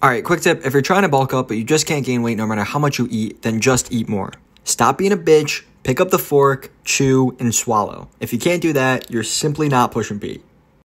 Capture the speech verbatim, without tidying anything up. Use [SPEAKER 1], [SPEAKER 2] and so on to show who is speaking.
[SPEAKER 1] Alright, quick tip, if you're trying to bulk up but you just can't gain weight no matter how much you eat, then just eat more. Stop being a bitch, pick up the fork, chew, and swallow. If you can't do that, you're simply not pushing P.